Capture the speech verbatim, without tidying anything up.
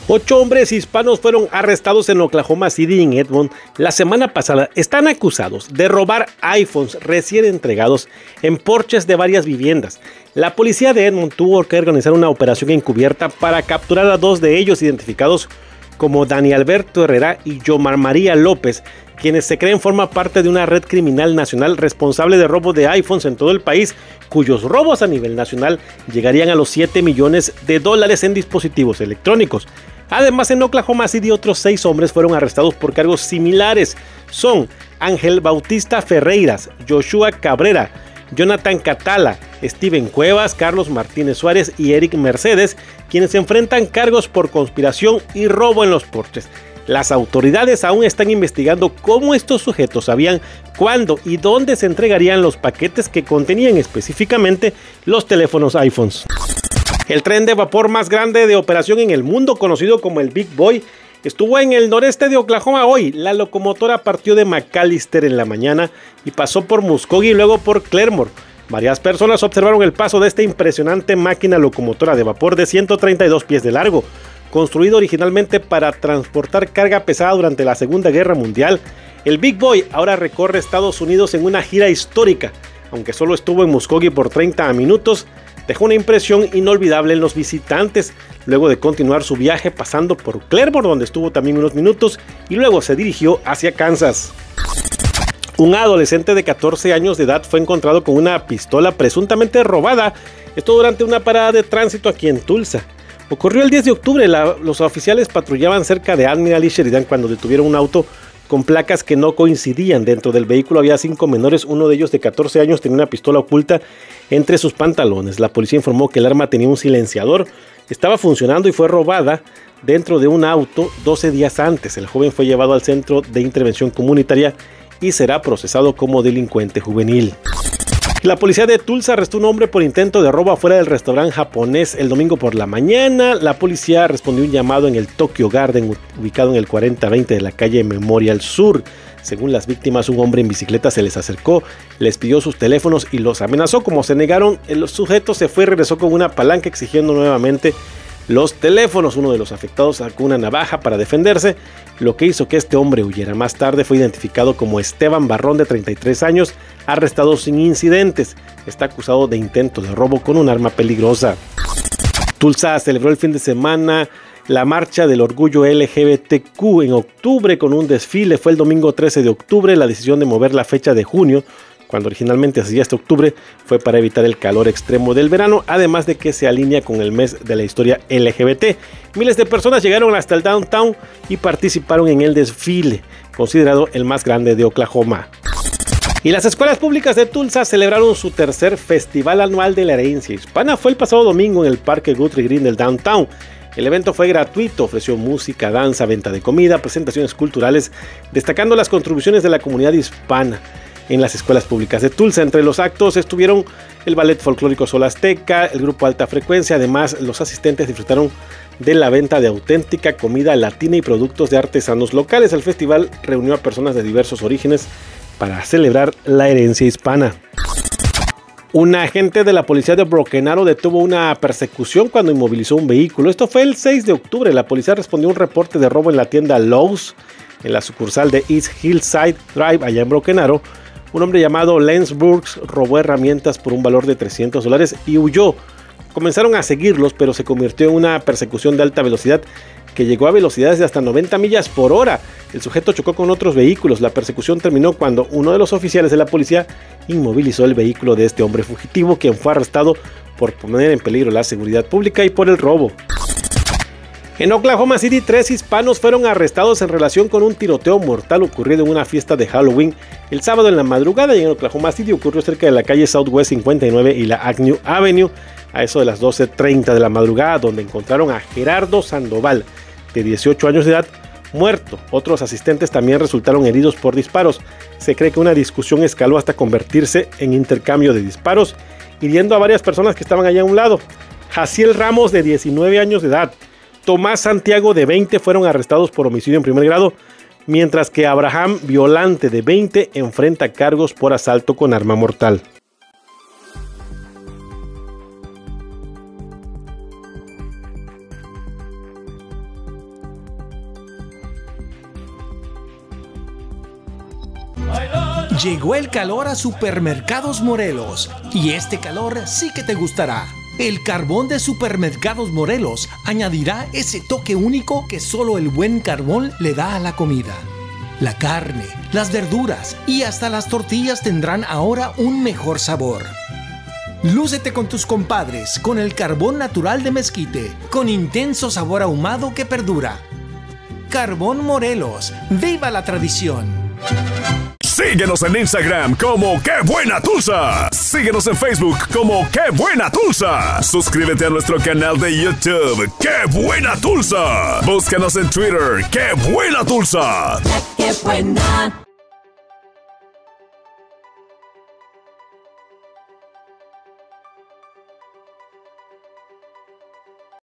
Ocho hombres hispanos fueron arrestados en Oklahoma City y en Edmond la semana pasada. Están acusados de robar iPhones recién entregados en porches de varias viviendas. La policía de Edmond tuvo que organizar una operación encubierta para capturar a dos de ellos, identificados como Dani Alberto Herrera y Yomar María López, quienes se creen forman parte de una red criminal nacional responsable de robo de iPhones en todo el país, cuyos robos a nivel nacional llegarían a los siete millones de dólares en dispositivos electrónicos. Además, en Oklahoma City otros seis hombres fueron arrestados por cargos similares. Son Ángel Bautista Ferreiras, Joshua Cabrera, Jonathan Catala, Steven Cuevas, Carlos Martínez Suárez y Eric Mercedes, quienes enfrentan cargos por conspiración y robo en los porches. Las autoridades aún están investigando cómo estos sujetos sabían cuándo y dónde se entregarían los paquetes que contenían específicamente los teléfonos iPhones. El tren de vapor más grande de operación en el mundo, conocido como el Big Boy, estuvo en el noreste de Oklahoma hoy. La locomotora partió de McAllister en la mañana y pasó por Muskogee y luego por Claremore. Varias personas observaron el paso de esta impresionante máquina locomotora de vapor de ciento treinta y dos pies de largo, construido originalmente para transportar carga pesada durante la Segunda Guerra Mundial. El Big Boy ahora recorre Estados Unidos en una gira histórica. Aunque solo estuvo en Muskogee por treinta minutos, dejó una impresión inolvidable en los visitantes, luego de continuar su viaje pasando por Claremore, donde estuvo también unos minutos, y luego se dirigió hacia Kansas. Un adolescente de catorce años de edad fue encontrado con una pistola presuntamente robada, esto durante una parada de tránsito aquí en Tulsa. Ocurrió el diez de octubre, la, los oficiales patrullaban cerca de Admiral y Sheridan cuando detuvieron un auto con placas que no coincidían. Dentro del vehículo había cinco menores, uno de ellos de catorce años tenía una pistola oculta entre sus pantalones. La policía informó que el arma tenía un silenciador, estaba funcionando y fue robada dentro de un auto doce días antes. El joven fue llevado al centro de intervención comunitaria y será procesado como delincuente juvenil. La policía de Tulsa arrestó a un hombre por intento de robo afuera del restaurante japonés el domingo por la mañana. La policía respondió un llamado en el Tokyo Garden, ubicado en el cuarenta veinte de la calle Memorial Sur. Según las víctimas, un hombre en bicicleta se les acercó, les pidió sus teléfonos y los amenazó. Como se negaron, el sujeto se fue y regresó con una palanca exigiendo nuevamente los teléfonos. Uno de los afectados sacó una navaja para defenderse, lo que hizo que este hombre huyera. Más tarde fue identificado como Esteban Barrón, de treinta y tres años, arrestado sin incidentes. Está acusado de intento de robo con un arma peligrosa. Tulsa celebró el fin de semana la marcha del orgullo L G B T Q en octubre con un desfile. Fue el domingo trece de octubre. La decisión de mover la fecha de junio, cuando originalmente hacía este octubre, fue para evitar el calor extremo del verano, además de que se alinea con el mes de la historia L G B T. Miles de personas llegaron hasta el downtown y participaron en el desfile, considerado el más grande de Oklahoma. Y las escuelas públicas de Tulsa celebraron su tercer festival anual de la herencia hispana. Fue el pasado domingo en el parque Guthrie Green del downtown. El evento fue gratuito, ofreció música, danza, venta de comida, presentaciones culturales, destacando las contribuciones de la comunidad hispana en las escuelas públicas de Tulsa. Entre los actos estuvieron el ballet folclórico Sol Azteca, el grupo Alta Frecuencia. Además, los asistentes disfrutaron de la venta de auténtica comida latina y productos de artesanos locales. El festival reunió a personas de diversos orígenes para celebrar la herencia hispana. Un agente de la policía de Broken Arrow detuvo una persecución cuando inmovilizó un vehículo. Esto fue el seis de octubre. La policía respondió a un reporte de robo en la tienda Lowe's, en la sucursal de East Hillside Drive, allá en Broken Arrow. Un hombre llamado Lance Burks robó herramientas por un valor de trescientos dólares y huyó. Comenzaron a seguirlos, pero se convirtió en una persecución de alta velocidad que llegó a velocidades de hasta noventa millas por hora. El sujeto chocó con otros vehículos. La persecución terminó cuando uno de los oficiales de la policía inmovilizó el vehículo de este hombre fugitivo, quien fue arrestado por poner en peligro la seguridad pública y por el robo. En Oklahoma City, tres hispanos fueron arrestados en relación con un tiroteo mortal ocurrido en una fiesta de Halloween el sábado en la madrugada. Y en Oklahoma City ocurrió cerca de la calle Southwest cincuenta y nueve y la Agnew Avenue a eso de las doce treinta de la madrugada, donde encontraron a Gerardo Sandoval, de dieciocho años de edad, muerto. Otros asistentes también resultaron heridos por disparos. Se cree que una discusión escaló hasta convertirse en intercambio de disparos, hiriendo a varias personas que estaban allá a un lado. Jaciel Ramos, de diecinueve años de edad, Tomás Santiago, de veinte, fueron arrestados por homicidio en primer grado, mientras que Abraham Violante, de veinte, enfrenta cargos por asalto con arma mortal. Llegó el calor a Supermercados Morelos y este calor sí que te gustará. El carbón de Supermercados Morelos añadirá ese toque único que solo el buen carbón le da a la comida. La carne, las verduras y hasta las tortillas tendrán ahora un mejor sabor. Lúcete con tus compadres con el carbón natural de Mezquite, con intenso sabor ahumado que perdura. Carbón Morelos, ¡viva la tradición! Síguenos en Instagram como ¡Qué Buena Tulsa! Síguenos en Facebook como ¡Qué Buena Tulsa! Suscríbete a nuestro canal de YouTube ¡Qué Buena Tulsa! Búscanos en Twitter ¡Qué Buena Tulsa! ¡Qué Buena!